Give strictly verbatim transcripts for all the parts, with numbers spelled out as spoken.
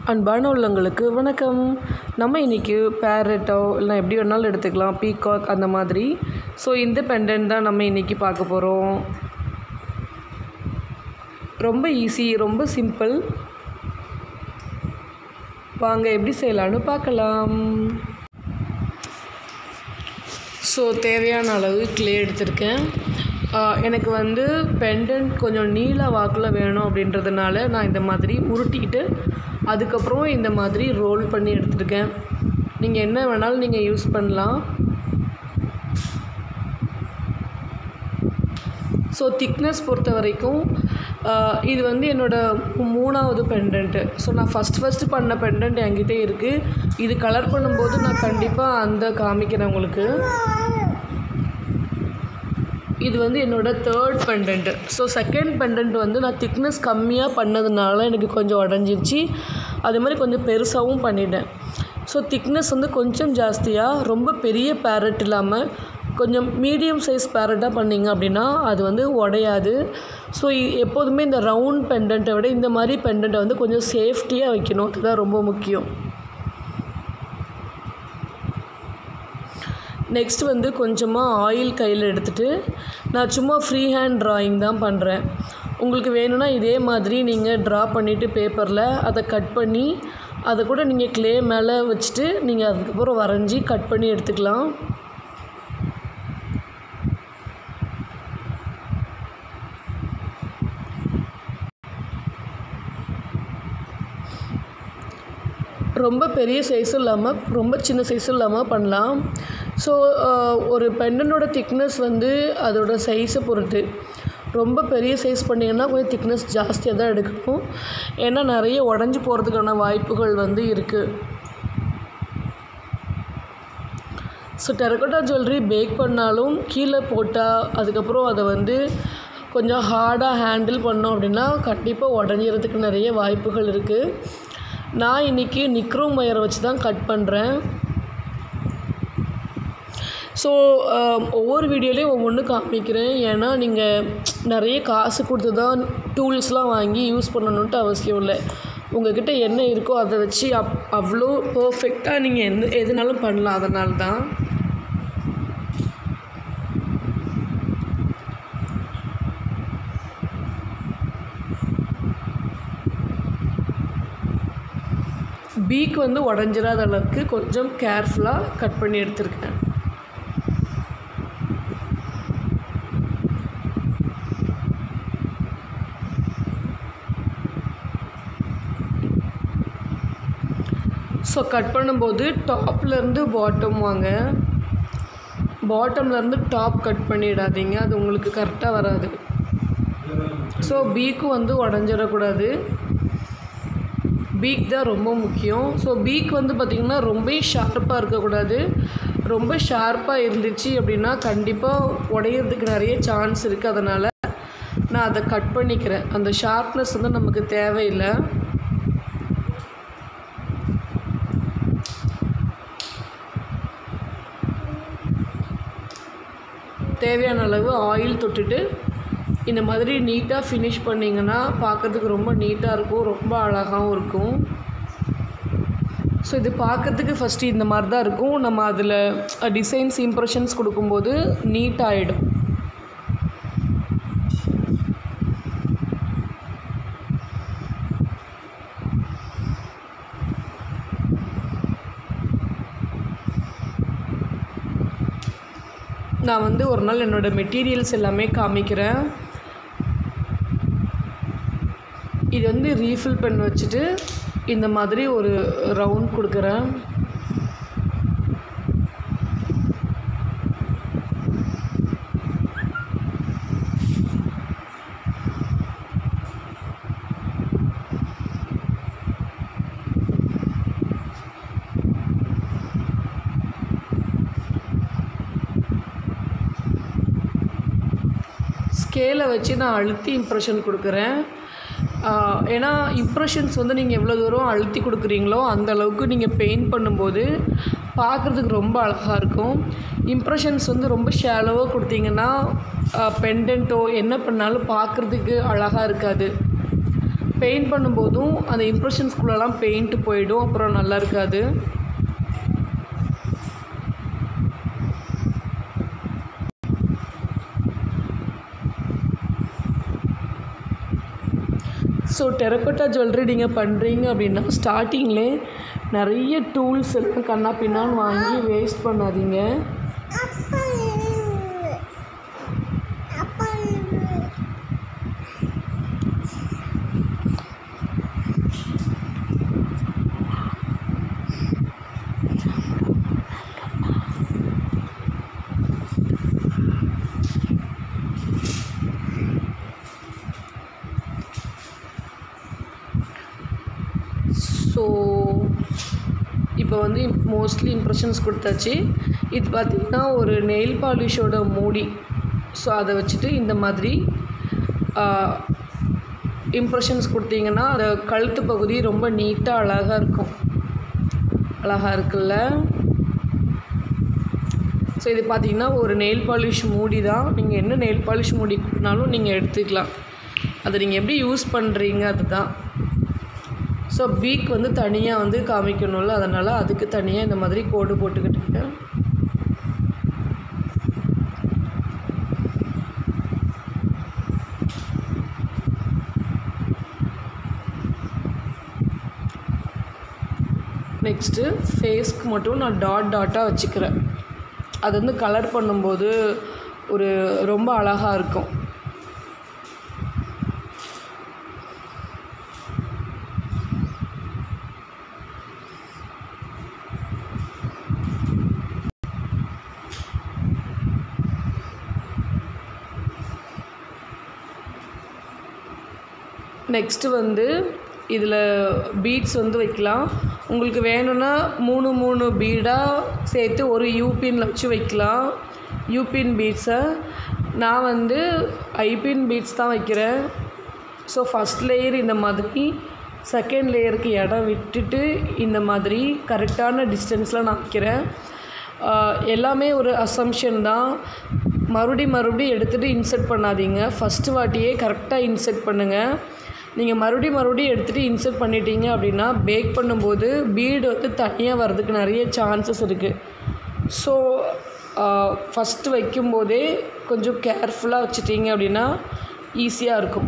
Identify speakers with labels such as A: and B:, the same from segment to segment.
A: அன்பான உள்ளங்களுக்கு வணக்கம். நம்ம இன்றைக்கி பேரட்டோ இல்லை எப்படி வேணாலும் எடுத்துக்கலாம், பீகாக் அந்த மாதிரி. ஸோ இந்த பெண்டன்ட் தான் நம்ம இன்றைக்கி பார்க்க போகிறோம். ரொம்ப ஈஸி, ரொம்ப சிம்பிள். வாங்க எப்படி செய்யலான்னு பார்க்கலாம். ஸோ தேவையான அளவு க்ளே எடுத்திருக்கேன். எனக்கு வந்து பெண்டன்ட் கொஞ்சம் நீள வாக்கில் வேணும் அப்படின்றதுனால நான் இந்த மாதிரி உருட்டிக்கிட்டு அதுக்கப்புறம் இந்த மாதிரி ரோல் பண்ணி எடுத்துருக்கேன். நீங்கள் என்ன வேணாலும் நீங்கள் யூஸ் பண்ணலாம். ஸோ திக்னஸ் பொறுத்த வரைக்கும் இது வந்து என்னோடய மூணாவது பெண்டன்ட்டு. ஸோ நான் ஃபஸ்ட் ஃபஸ்ட்டு பண்ண பெண்டன்ட் என்கிட்ட இருக்குது. இது கலர் பண்ணும்போது நான் கண்டிப்பாக அந்த காமிக்கிறேன் உங்களுக்கு. இது வந்து என்னோடய third pendant. So second pendant வந்து நான் திக்னஸ் கம்மியாக பண்ணதுனால எனக்கு கொஞ்சம் உடஞ்சிருச்சு. அதே மாதிரி கொஞ்சம் பெருசாகவும் பண்ணிட்டேன். ஸோ திக்னஸ் வந்து கொஞ்சம் ஜாஸ்தியாக, ரொம்ப பெரிய பேரட் இல்லாமல் கொஞ்சம் மீடியம் சைஸ் பேரட்டாக பண்ணிங்க அப்படின்னா அது வந்து உடையாது. ஸோ எப்போதுமே இந்த ரவுண்ட் பெண்டன்ட்டை விட இந்த மாதிரி பெண்டன்ட்டை வந்து கொஞ்சம் சேஃப்டியாக வைக்கணும். அதுதான் ரொம்ப முக்கியம். நெக்ஸ்ட் வந்து கொஞ்சமாக ஆயில் கையில் எடுத்துகிட்டு நான் சும்மா ஃப்ரீ ஹேண்ட் ட்ராயிங் தான் பண்ணுறேன். உங்களுக்கு வேணும்னா இதே மாதிரி நீங்கள் ட்ரா பண்ணிவிட்டு பேப்பரில் அதை கட் பண்ணி அதை கூட நீங்கள் க்ளே மேலே வச்சுட்டு நீங்கள் அதுக்கப்புறம் வரைஞ்சி கட் பண்ணி எடுத்துக்கலாம். ரொம்ப பெரிய சைஸும் இல்லாமல் ரொம்ப சின்ன சைஸும் இல்லாமல் பண்ணலாம். ஸோ ஒரு பெண்டனோட திக்னஸ் வந்து அதோட சைஸை பொறுத்து. ரொம்ப பெரிய சைஸ் பண்ணிங்கன்னா கொஞ்சம் திக்னஸ் ஜாஸ்தியாக தான் எடுக்கணும். ஏன்னா நிறைய உடஞ்சி போகிறதுக்கான வாய்ப்புகள் வந்து இருக்குது. ஸோ டெரகோட்டா ஜுவல்லரி பேக் பண்ணாலும் கீழே போட்டால் அதுக்கப்புறம் அதை வந்து கொஞ்சம் ஹார்டாக ஹேண்டில் பண்ணோம் அப்படின்னா கண்டிப்பாக உடஞ்சிறதுக்கு நிறைய வாய்ப்புகள் இருக்குது. நான் இன்றைக்கி நிக்ரோம் ஒயரை வச்சு தான் கட் பண்ணுறேன். ஸோ ஒவ்வொரு வீடியோலையும் ஒவ்வொன்று காமிக்கிறேன். ஏன்னா நீங்கள் நிறைய காசு கொடுத்து தான் டூல்ஸ்லாம் வாங்கி யூஸ் பண்ணணுன்ட்டு அவசியம் இல்லை. உங்கள்கிட்ட என்ன இருக்கோ அதை வச்சு அப் அவ்வளோ பர்ஃபெக்டாக நீங்கள் எந்த எதுனாலும் பண்ணலாம். அதனால தான் பீக் வந்து உடஞ்சிடாத அளவுக்கு கொஞ்சம் கேர்ஃபுல்லாக கட் பண்ணி எடுத்துருக்கேன். ஸோ கட் பண்ணும்போது டாப்லேருந்து பாட்டம் வாங்க, பாட்டம்லேருந்து டாப் கட் பண்ணிடாதீங்க. அது உங்களுக்கு கரெக்டாக வராது. ஸோ பீக்கும் வந்து உடஞ்சிடக்கூடாது. பீக் தான் ரொம்ப முக்கியம். ஸோ பீக் வந்து பார்த்திங்கன்னா ரொம்ப ஷார்ப்பாக இருக்கக்கூடாது. ரொம்ப ஷார்ப்பாக இருந்துச்சு அப்படின்னா கண்டிப்பாக உடையிறதுக்கு நிறைய சான்ஸ் இருக்குது. அதனால் நான் அதை கட் பண்ணிக்கிறேன். அந்த ஷார்ப்னஸ் வந்து நமக்கு தேவையில்லை. தேவையான அளவு ஆயில் தொட்டுட்டு இந்த மாதிரி நீட்டாக ஃபினிஷ் பண்ணிங்கன்னா பார்க்குறதுக்கு ரொம்ப நீட்டாக இருக்கும், ரொம்ப அழகாகவும் இருக்கும். ஸோ இது பார்க்குறதுக்கு ஃபஸ்ட்டு இந்த மாதிரி தான் இருக்கும். நம்ம அதில் டிசைன்ஸ் இம்ப்ரெஷன்ஸ் கொடுக்கும்போது நீட்டாகிடும். நான் வந்து ஒரு நாள் என்னோடய மெட்டீரியல்ஸ் எல்லாமே காமிக்கிறேன். இது வந்து ரீஃபில் பென் வச்சுட்டு இந்த மாதிரி ஒரு ரவுண்ட் கொடுக்குறேன். ஸ்கேலை வச்சு நான் அழுத்தி இம்ப்ரெஷன் கொடுக்குறேன். ஏன்னா இம்ப்ரெஷன்ஸ் வந்து நீங்கள் எவ்வளோ தூரம் அழுத்தி கொடுக்குறீங்களோ அந்த அளவுக்கு நீங்கள் பெயிண்ட் பண்ணும்போது பார்க்குறதுக்கு ரொம்ப அழகாக இருக்கும். இம்ப்ரெஷன்ஸ் வந்து ரொம்ப ஷாலோவாக கொடுத்தீங்கன்னா பெண்டன்ட்டோ என்ன பண்ணாலும் பார்க்குறதுக்கு அழகாக இருக்காது. பெயிண்ட் பண்ணும்போதும் அந்த இம்ப்ரெஷன்ஸ்குள்ளெல்லாம் பெயிண்ட் போயிடும், அப்புறம் நல்லா இருக்காது. ஸோ டெரக்கோட்டா ஜுவல்லரி நீங்கள் பண்ணுறீங்க அப்படின்னா ஸ்டார்டிங்லே நிறைய டூல்ஸ் எல்லாம் கண்ணா பின்னான்னு வாங்கி வேஸ்ட் பண்ணாதீங்க. ஸோ இப்போ வந்து மோஸ்ட்லி இம்ப்ரெஷன்ஸ் கொடுத்தாச்சு. இது பார்த்திங்கன்னா ஒரு நெயில் பாலிஷோட மூடி. ஸோ அதை வச்சுட்டு இந்த மாதிரி இம்ப்ரெஷன்ஸ் கொடுத்தீங்கன்னா அது கழுத்து பகுதி ரொம்ப நீட்டாக அழகாக இருக்கும். அழகாக இருக்குல்ல? ஸோ இது பார்த்திங்கன்னா ஒரு நெயில் பாலிஷ் மூடி தான். நீங்கள் என்ன நெயில் பாலிஷ் மூடினாலும் நீங்கள் எடுத்துக்கலாம். அதை நீங்கள் எப்படி யூஸ் பண்ணுறீங்க அதுதான். ஸோ பீக் வந்து தனியாக வந்து காமிக்கணும்ல, அதனால் அதுக்கு தனியாக இந்த மாதிரி கோடு போட்டுக்கிட்டேன். நெக்ஸ்ட்டு ஃபேஸ்க்கு மட்டும் நான் டாட் டாட்டாக வச்சுக்கிறேன். அது வந்து கலர் பண்ணும்போது ஒரு ரொம்ப அழகாக இருக்கும். நெக்ஸ்ட்டு வந்து இதில் பீட்ஸ் வந்து வைக்கலாம். உங்களுக்கு வேணும்னா மூணு மூணு பீடாக சேர்த்து ஒரு யூபின்ல வச்சு வைக்கலாம். யூபின் பீட்ஸை நான் வந்து ஐபின் பீட்ஸ் தான் வைக்கிறேன். ஸோ ஃபஸ்ட் லேயர் இந்த மாதிரி, செகண்ட் லேயருக்கு இடம் விட்டுட்டு இந்த மாதிரி கரெக்டான டிஸ்டன்ஸில் நான் வைக்கிறேன். எல்லாமே ஒரு அசம்ஷன் தான். மறுபடி மறுபடி எடுத்துகிட்டு இன்சர்ட் பண்ணாதீங்க. ஃபஸ்ட்டு வாட்டியே கரெக்டாக இன்சர்ட் பண்ணுங்கள். நீங்கள் மறுபடி மறுபடியும் எடுத்துகிட்டு இன்சர்ட் பண்ணிட்டீங்க அப்படின்னா பேக் பண்ணும்போது பீடு வந்து தனியாக வர்றதுக்கு நிறைய சான்சஸ் இருக்குது. ஸோ ஃபஸ்ட்டு வைக்கும்போதே கொஞ்சம் கேர்ஃபுல்லாக வச்சுட்டிங்க அப்படின்னா ஈஸியாக இருக்கும்.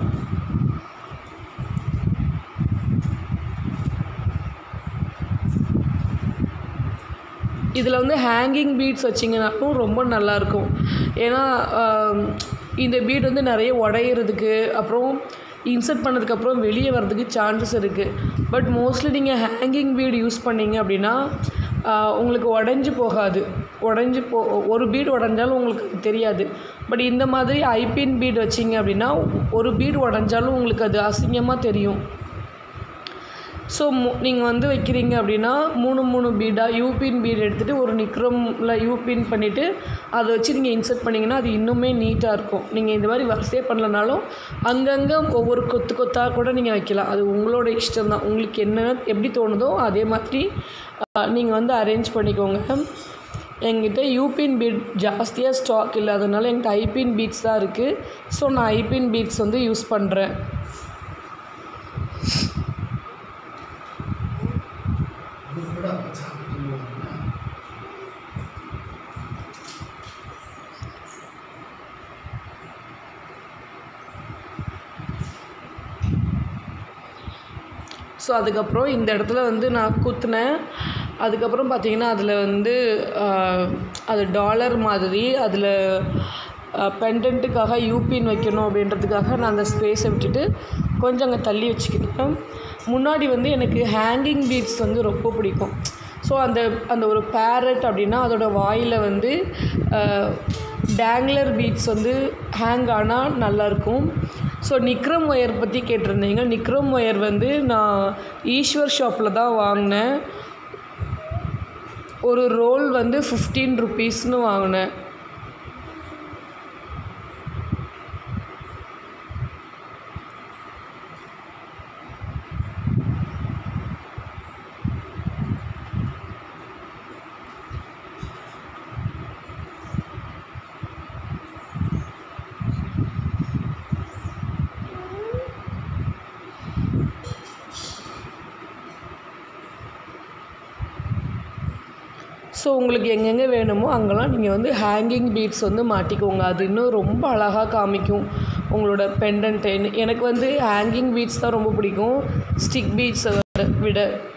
A: இதில் வந்து ஹேங்கிங் பீட்ஸ் வச்சிங்கனாலும் ரொம்ப நல்லாயிருக்கும். ஏன்னா இந்த பீட் வந்து நிறைய உடையிறதுக்கு அப்புறம் இன்சர்ட் பண்ணதுக்கப்புறம் வெளியே வர்றதுக்கு சான்சஸ் இருக்குது. பட் மோஸ்ட்லி நீங்கள் ஹேங்கிங் பீட் யூஸ் பண்ணிங்க அப்படின்னா உங்களுக்கு உடஞ்சி போகாது. உடஞ்சி போ ஒரு பீடு உடஞ்சாலும் உங்களுக்கு தெரியாது. பட் இந்த மாதிரி ஐபின் பீட் வச்சிங்க அப்படின்னா ஒரு பீடு உடஞ்சாலும் உங்களுக்கு அது அசிங்கமாக தெரியும். ஸோ நீங்கள் வந்து வைக்கிறீங்க அப்படின்னா மூணு மூணு பீடாக யூபின் பீட் எடுத்துகிட்டு ஒரு நிக்ரமில் யூபின் பண்ணிவிட்டு அதை வச்சு நீங்கள் இன்சர்ட் பண்ணிங்கன்னா அது இன்னுமே நீட்டாக இருக்கும். நீங்கள் இந்த மாதிரி வரிசையாக பண்ணலனாலும் அங்கங்கே ஒவ்வொரு கொத்து கொத்தாக கூட நீங்கள் வைக்கலாம். அது உங்களோட இஷ்டம் தான். உங்களுக்கு என்ன எப்படி தோணுதோ அதே மாதிரி நீங்கள் வந்து அரேஞ்ச் பண்ணிக்கோங்க. என்கிட்ட யூபின் பீட் ஜாஸ்தியாக ஸ்டாக் இல்லை, அதனால் என்கிட்ட ஐபின் பீட்ஸ் தான் இருக்குது. ஸோ நான் ஐபின் பீட்ஸ் வந்து யூஸ் பண்ணுறேன். ஸோ அதுக்கப்புறம் இந்த இடத்துல வந்து நான் குத்துனேன். அதுக்கப்புறம் பார்த்திங்கன்னா அதில் வந்து அது டாலர் மாதிரி அதில் பெண்டன்ட்டுக்காக யூபின் வைக்கணும் அப்படின்றதுக்காக நான் அந்த ஸ்பேஸை விட்டுட்டு கொஞ்சம் அங்கே தள்ளி வச்சுக்கிட்டேன். முன்னாடி வந்து எனக்கு ஹேங்கிங் பீட்ஸ் வந்து ரொம்ப பிடிக்கும். ஸோ அந்த அந்த ஒரு பேரட் அப்படின்னா அதோடய வாயில் வந்து டேங்லர் பீட்ஸ் வந்து ஹேங் ஆனால் நல்லாயிருக்கும். ஸோ நிக்ரம் ஒயர் பற்றி கேட்டிருந்தீங்க. நிக்ரம் ஒயர் வந்து நான் ஈஸ்வர் ஷாப்பில் தான் வாங்கினேன். ஒரு ரோல் வந்து ஃபிஃப்டீன் ருபீஸ்னு வாங்கினேன். ஸோ உங்களுக்கு எங்கெங்கே வேணுமோ அங்கெல்லாம் நீங்கள் வந்து ஹேங்கிங் பீட்ஸ் வந்து மாட்டிக்கோங்க. அது இன்னும் ரொம்ப அழகாக காமிக்கும் உங்களோட பெண்டன்ட்டு. எனக்கு வந்து ஹேங்கிங் பீட்ஸ் தான் ரொம்ப பிடிக்கும் ஸ்டிக் பீட்ஸை விட.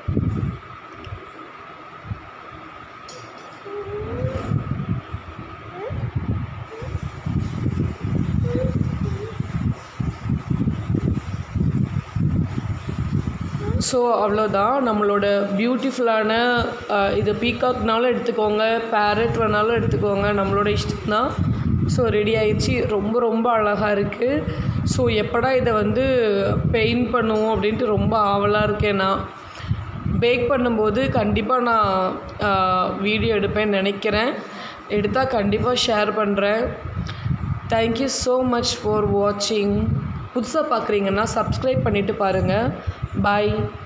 A: ஸோ அவ்வளோதான் நம்மளோட பியூட்டிஃபுல்லான இது பீகாக்னாலும் எடுத்துக்கோங்க, பேரட் வேணாலும் எடுத்துக்கோங்க, நம்மளோட இஷ்டம் தான். ஸோ ரெடி ஆயிடுச்சு. ரொம்ப ரொம்ப அழகாக இருக்குது. ஸோ எப்படா இதை வந்து பெயிண்ட் பண்ணுவோம் அப்படின்ட்டு ரொம்ப ஆவலாக இருக்கேன். நான் பேக் பண்ணும்போது கண்டிப்பாக நான் வீடியோ எடுப்பேன்னு நினைக்கிறேன். எடுத்தால் கண்டிப்பாக ஷேர் பண்ணுறேன். தேங்க்யூ ஸோ மச் ஃபார் வாட்சிங். புதுசாக பார்க்குறீங்கன்னா சப்ஸ்கிரைப் பண்ணிவிட்டு பாருங்கள். பாய்.